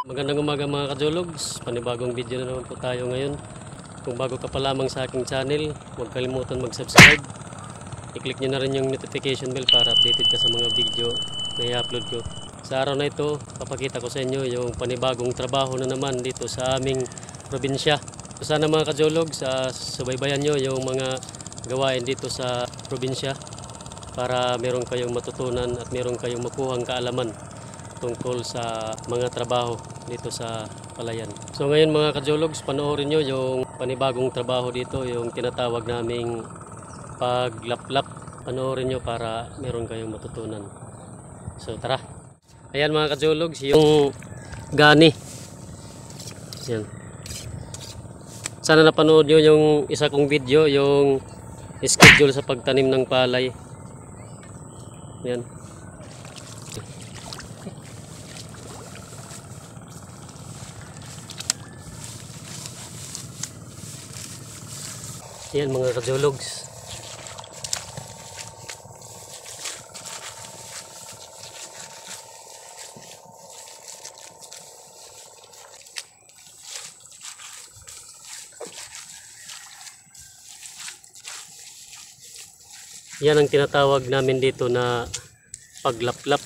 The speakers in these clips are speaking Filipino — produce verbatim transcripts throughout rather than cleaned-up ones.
Magandang umaga mga kajologs, panibagong video na naman po tayo ngayon. Kung bago ka pa lamang sa aking channel, huwag kalimutan mag-subscribe. I-click nyo na rin yung notification bell para updated ka sa mga video na i-upload ko. Sa araw na ito, papakita ko sa inyo yung panibagong trabaho na naman dito sa aming probinsya. So sana mga kajologs, uh, subaybayan nyo yung mga gawain dito sa probinsya para meron kayong matutunan at meron kayong makuhang kaalaman tungkol sa mga trabaho dito sa palayan. So ngayon mga kajologs, panoorin nyo yung panibagong trabaho dito, yung tinatawag naming paglaplap. Panoorin nyo para meron kayong matutunan. So tara. Ayan mga kajologs, yung gani. Ayan. Sana napanood nyo yung isa kong video, yung schedule sa pagtanim ng palay. Ayan. Ayan mga kajologs. Yan ang tinatawag namin dito na paglaplap.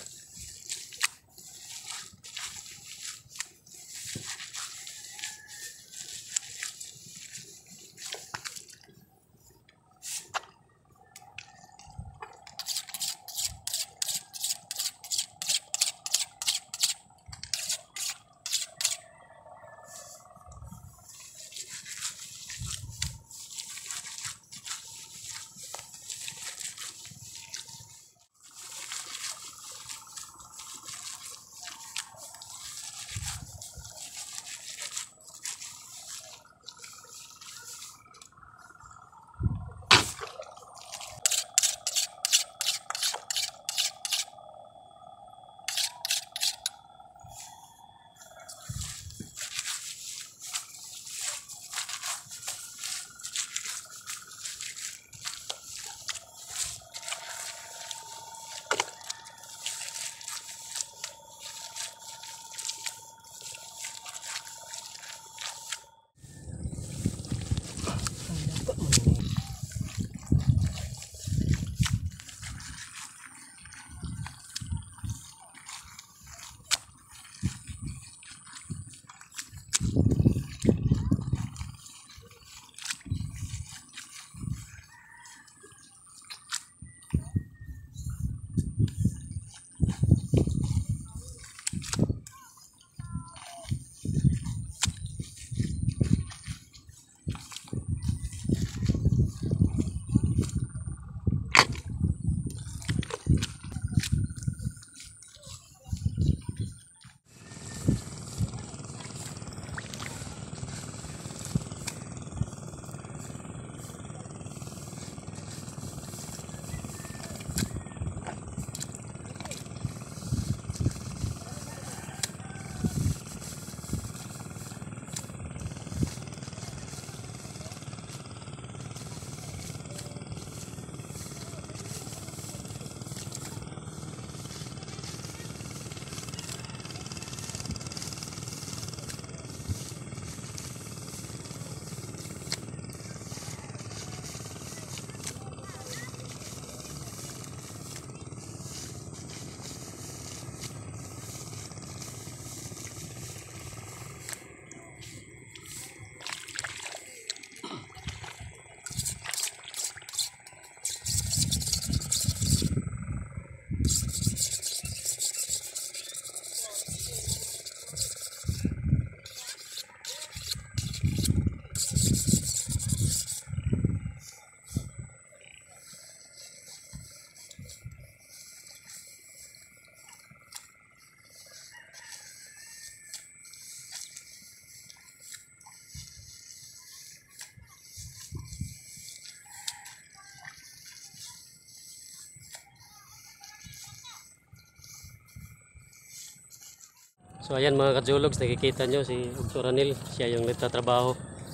So ayan mga kajologs, nakikita nyo si Doctor Ranil, siya yung nagtatrabaho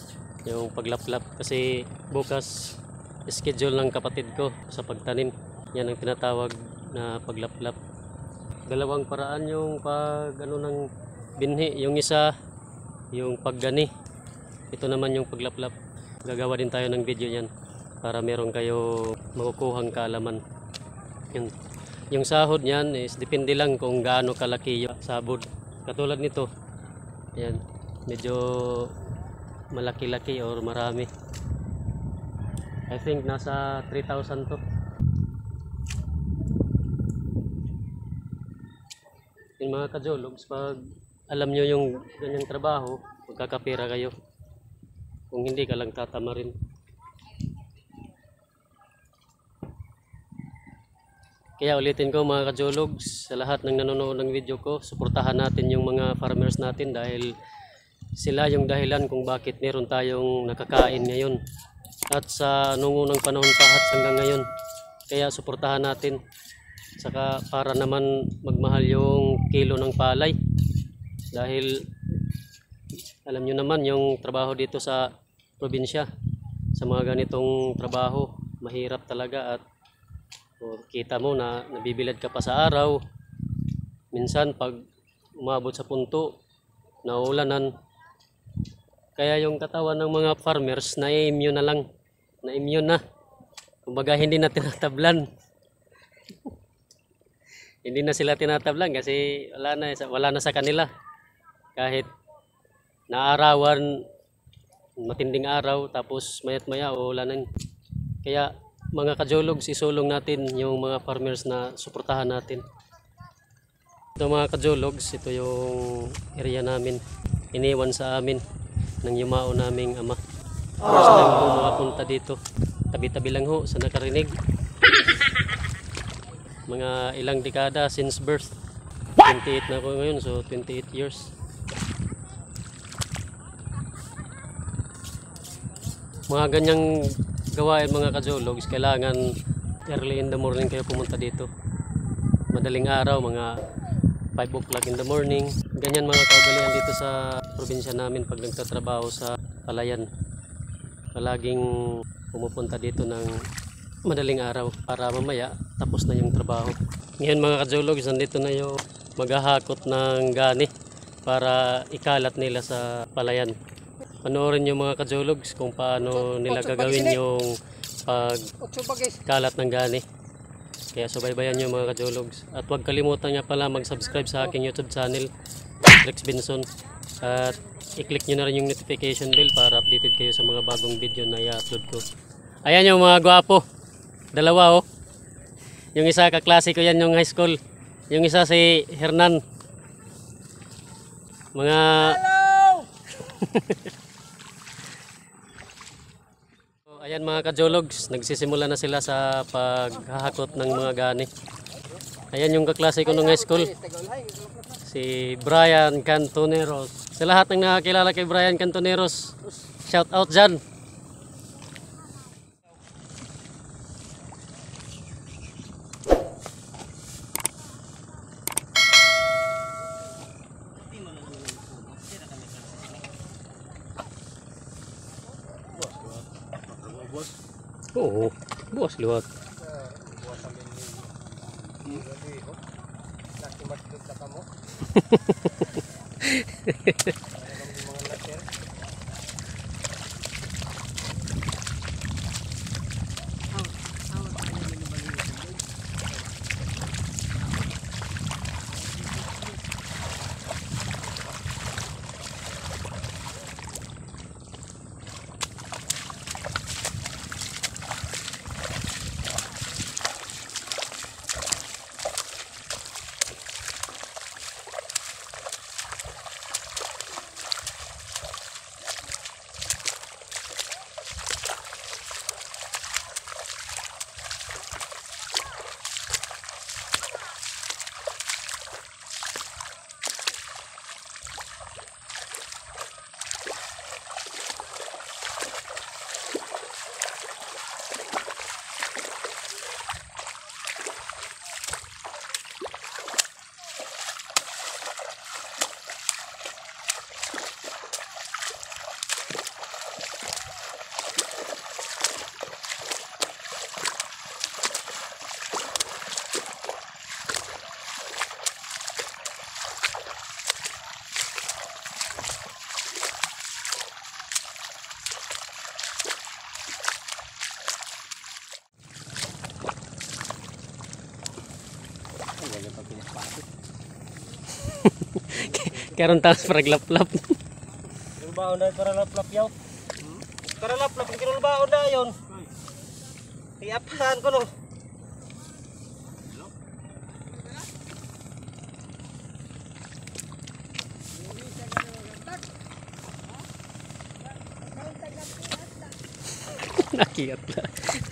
yung paglaplap kasi bukas schedule ng kapatid ko sa pagtanim. Yan ang tinatawag na paglaplap. Dalawang paraan yung pag ano ng binhi, yung isa yung paggani, ito naman yung paglaplap. Gagawa din tayo ng video yan para meron kayo makukuhang kaalaman. Yun. Yung sahod niyan is depende lang kung gaano kalaki yung sabod. Katulad nito, yan, medyo malaki-laki or marami. I think nasa three thousand to. Yung mga kajologs, pag alam nyo yung ganyang trabaho, magkakapira kayo. Kung hindi ka lang tatama rin. Kaya ulitin ko mga kajologs, sa lahat ng nanonood ng video ko, suportahan natin yung mga farmers natin dahil sila yung dahilan kung bakit meron tayong nakakain ngayon. At sa nung unang panahon pa at hanggang ngayon. Kaya suportahan natin. Saka para naman magmahal yung kilo ng palay. Dahil alam nyo naman yung trabaho dito sa probinsya. Sa mga ganitong trabaho, mahirap talaga at o, kita mo na nabibilad ka pa sa araw. Minsan pag umabot sa punto, naulanan. Kaya yung katawan ng mga farmers na-immune na lang. Na-immune na. Kumbaga hindi na tinatablan. Hindi na sila tinatablan kasi wala na, wala na sa kanila. Kahit naarawan, matinding araw, tapos mayat maya ulanan. Kaya mga kajologs, isulong natin yung mga farmers na suportahan natin. Ito mga kajologs, ito yung area namin. Iniwan sa amin ng yumao naming ama. First time ko makapunta dito. Tabi-tabi lang ho sa nakarinig. Mga ilang dekada since birth. twenty-eight na ako ngayon, so twenty-eight years. Mga ganyang gawain mga kajologs, kailangan early in the morning kayo pumunta dito. Madaling araw, mga five o'clock in the morning. Ganyan mga kaugalian dito sa probinsya namin pag nagtatrabaho sa palayan. Palaging pumupunta dito ng madaling araw para mamaya tapos na yung trabaho. Ngayon mga kajologs, nandito na yung maghahakot ng gani para ikalat nila sa palayan. Panoorin nyo mga kajologs kung paano nila gagawin yung pagkalat ng gani. Kaya subaybayan nyo mga kajologs. At huwag kalimutan nyo pala mag-subscribe sa aking YouTube channel, Rex Benson. At i-click nyo na rin yung notification bell para updated kayo sa mga bagong video na i-upload ko. Ayan yung mga gwapo. Dalawa oh. Yung isa kaklase ko yan yung high school. Yung isa si Hernan. Mga... Hello! Ayan mga kajologs, nagsisimula na sila sa paghahakot ng mga gani. Ayan yung kaklase ko nung high school, si Brian Cantoneros. Sa lahat ng nakakilala kay Brian Cantoneros, shout out dyan. Oo, buwas liwat. Kaya papilis pasok. Karon taas para laplap. Kinulbaon na para laplap yaw. Para laplap ang kinulbaon na yun. Iapahan ko no. Nakiyat na.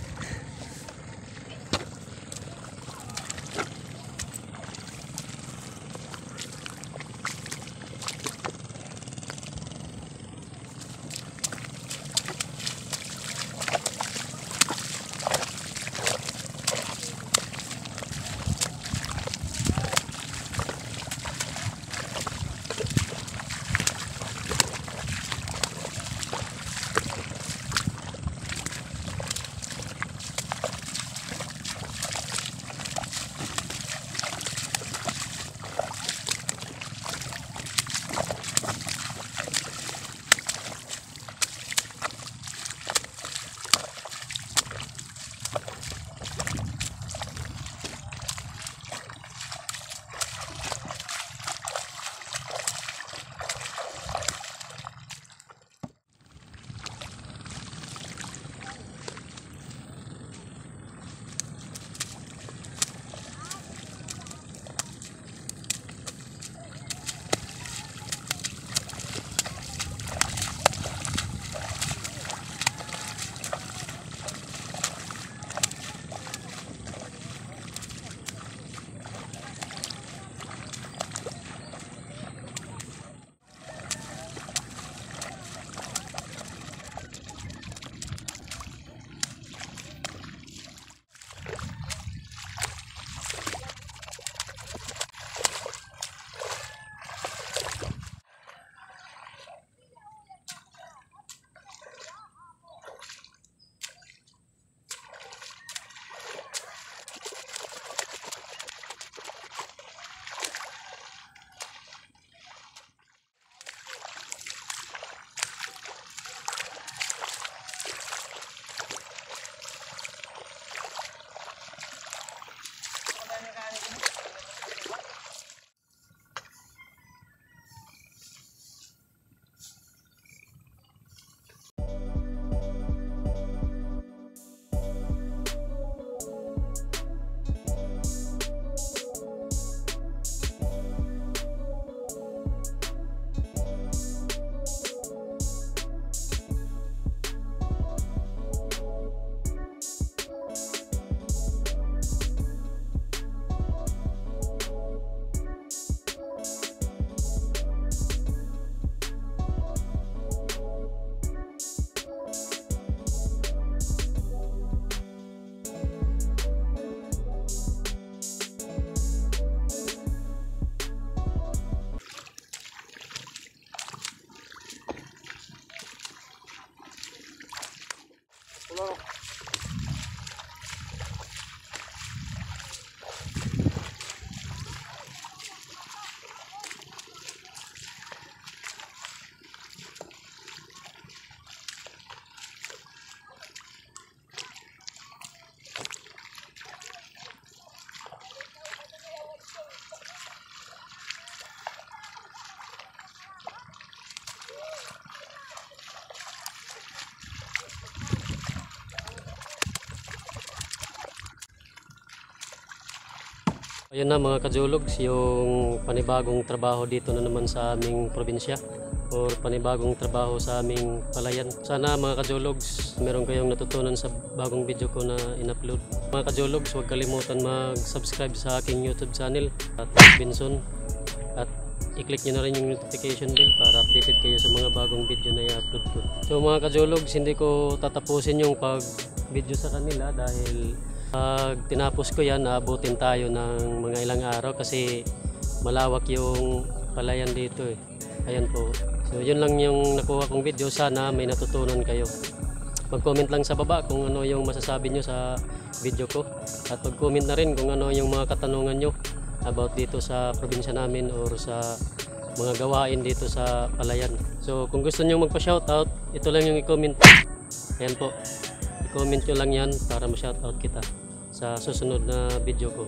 Ayun na mga kajologs, yung panibagong trabaho dito na naman sa aming probinsya or panibagong trabaho sa aming palayan. Sana mga kajologs, meron kayong natutunan sa bagong video ko na in-upload. Mga kajologs, huwag kalimutan mag-subscribe sa aking YouTube channel at Benson, at i-click nyo na rin yung notification bell para updated kayo sa mga bagong video na i-upload ko. So mga kajologs, hindi ko tatapusin yung pag-video sa kanila dahil pag tinapos ko yan, naabutin tayo ng mga ilang araw kasi malawak yung palayan dito eh. Ayan po. So yun lang yung nakuha kong video. Sana may natutunan kayo. Mag-comment lang sa baba kung ano yung masasabi nyo sa video ko. At mag-comment na rin kung ano yung mga katanungan nyo about dito sa probinsya namin or sa mga gawain dito sa palayan. So kung gusto nyo magpa-shoutout, ito lang yung i-comment. Ayan po. I-comment nyo lang yan para ma-shoutout kita sa susunod na video ko.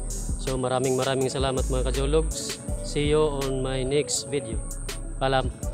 So maraming maraming salamat mga Kajologs. See you on my next video. Paalam.